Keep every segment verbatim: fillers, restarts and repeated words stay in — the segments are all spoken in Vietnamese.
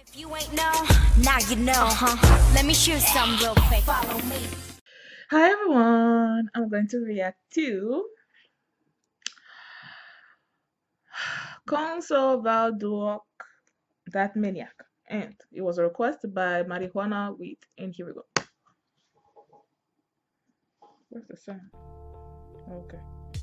If you ain't know, now you know. Uh-huh. Let me shoot some real quick. Follow me. Hi everyone, I'm going to react to Console Valduok, That Maniac, and it was requested by Marijuana Weed, and here we go. Where's the sound? Okay.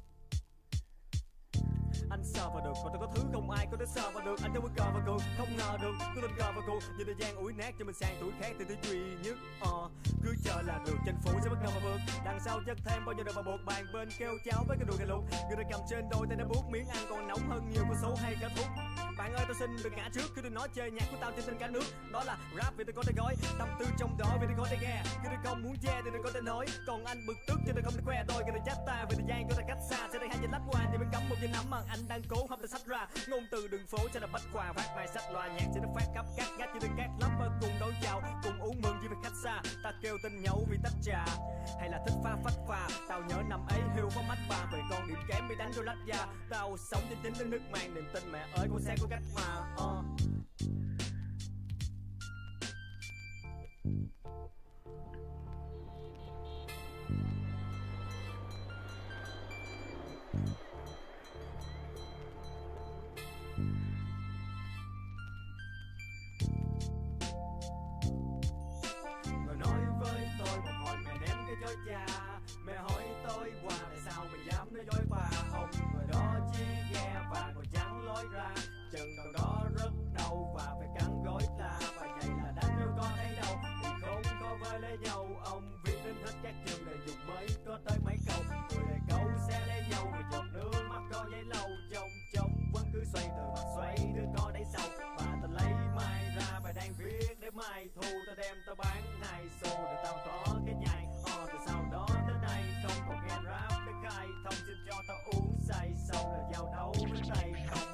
Anh sờ vào được và tôi có thứ không ai có thể sờ vào được. Anh đâu có cờ vào cuộc, không ngờ được tôi lên cờ vào cuộc. Như thời gian ủi nát cho mình sang tuổi khác thì tôi duy nhất ờ cứ chờ là được chinh phủ sẽ bất ngờ mà vượt. Đằng sau chất thêm bao nhiêu đời mà buộc bàn bên kêu cháo với cái đùi gà lục. Người ta cầm trên đôi tay đã buốt miếng ăn còn nóng hơn nhiều con số hay cả thuốc. Bạn ơi tôi xin đừng ngã trước khi tôi nói chơi nhạc của tao trên tên cả nước. Đó là rap vì tôi có thể gói tâm tư trong đó vì tôi có thể nghe. Khi tôi không muốn che thì tôi có thể nói. Còn anh bực tức cho tôi không thể khoe đôi. Khi tôi trách ta vì thời gian có thể cách xa. Sẽ đây hai chân lách qua thì mình cắm một viên nắm mà anh đang cố không thể sách ra. Ngôn từ đường phố cho là bách khoa phát bài sách loa nhạc sẽ được phát khắp các ngách như tôi cát lắm và cùng đón chào cùng uống mừng chỉ vì khách xa. Ta kêu tên nhậu vì tách trà hay là thích pha phách pha. Tao nhớ năm ấy hiu có mắt ba về con điểm kém bị đánh vô lách da. Tao sống trên chính nước nước mang niềm tin mẹ ơi con xe có cách mà. Uh. Người nói với tôi một hồi mẹ ném cái chối cha. Mẹ hỏi tôi qua tại sao mày dám nói dối bà. Ông người đó chỉ nghe và còn chẳng lối ra. Chừng đầu đó rất đau và phải cắn gối la. Và vậy là đánh nếu có thấy đâu thì không có với lấy nhau. Ông viết đến hết các chương để dùng mới có tới mấy câu. Người này câu sẽ lấy nhau rồi giọt nước mắt có giấy lâu. Trong trong vẫn cứ xoay từ mặt xoay đứa có đáy sau. Và ta lấy mai ra và đang viết để mai thu ta đem ta bán hai xu để tao có cái nhai. Ờ từ sau đó tới nay không còn nghe rap để khai thông xin cho tao uống say sau là giao đấu với tay không.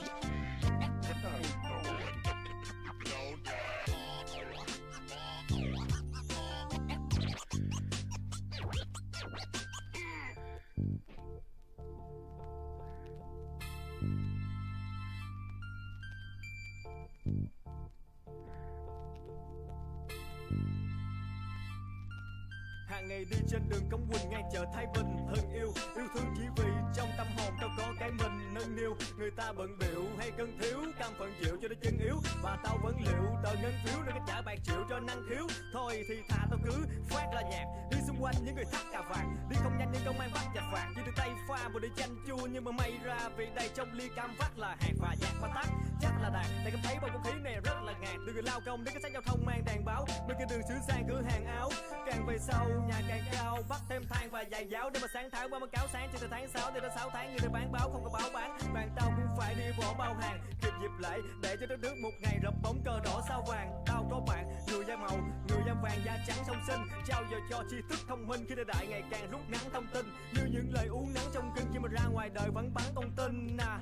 Hàng ngày đi trên đường Cống Quỳnh ngang chợ Thái Bình. Thân yêu, yêu thương chỉ vì trong tâm hồn tao có cái mình nâng niu. Người ta bận biểu hay cân thiếu, cam phận chịu cho đến chân yếu. Và tao vẫn liệu tờ ngân phiếu để cái trả bạc triệu cho năng khiếu. Thôi thì thà tao cứ phát ra nhạc, đi xung quanh những người thắt cà vàng. Đi không nhanh nhưng công an bắt chặt vàng. Chỉ từ tay pha vừa để chanh chua nhưng mà may ra vì đây trong ly cam vắt là hạt và nhạc mà tắt chắc là đàn. Tại cảm thấy bầu không khí này rất là ngạt. Từ người lao công đến cái sáng giao thông mang đàn báo. Bên kia đường xứ sang cửa hàng áo. Càng về sau nhà càng cao, bắt thêm than và giày giáo để mà sáng tháng qua báo cáo sáng cho từ tháng sáu đến sáu tháng người ta bán báo không có báo bán. Đoàn tao cũng phải đi bỏ bao hàng kịp dịp lễ để cho đất nước một ngày rập bóng cờ đỏ sao vàng. Tao có bạn người da màu, người da vàng da trắng song sinh, trao giờ cho tri thức thông minh khi thời đại ngày càng rút ngắn thông tin như những lời uống nắng trong kinh khi mà ra ngoài đời vẫn bắn con tin à.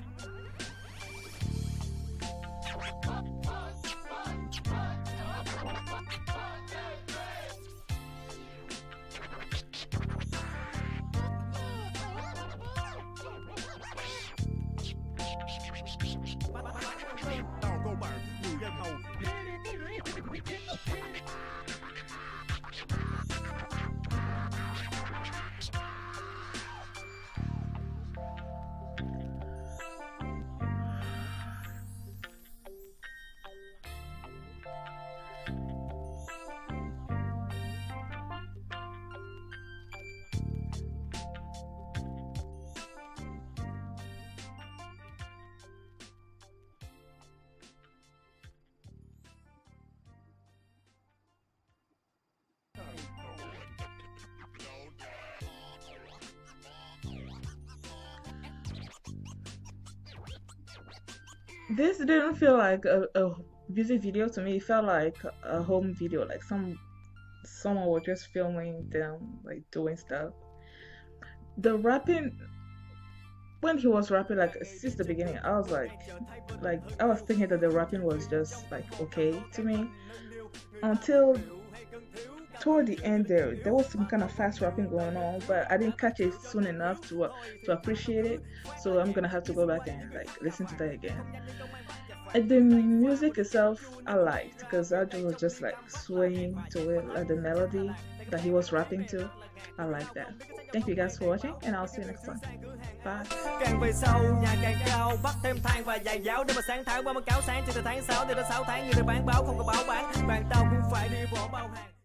Tao có bạn người da màu. This didn't feel like a, a music video to me. It felt like a home video, like some someone was just filming them like doing stuff. The rapping, when he was rapping, like since the beginning, I was like, like I was thinking that the rapping was just like okay to me, until toward the end there there was some kind of fast rapping going on, but I didn't catch it soon enough to uh, to appreciate it. So I'm gonna have to go back and like listen to that again. And the music itself I liked because Arjun was just like swaying to it, like the melody that he was rapping to. I like that. Thank you guys for watching, and I'll see you next time. Bye. Càng về sau nhà càng cao, bắt thêm than và dài giáo để mà sáng thảo qua báo cáo sáng cho từ tháng sáu đến tháng sáu tháng như được bán báo không có báo bán, bàn tao cũng phải đi bỏ bao hàng.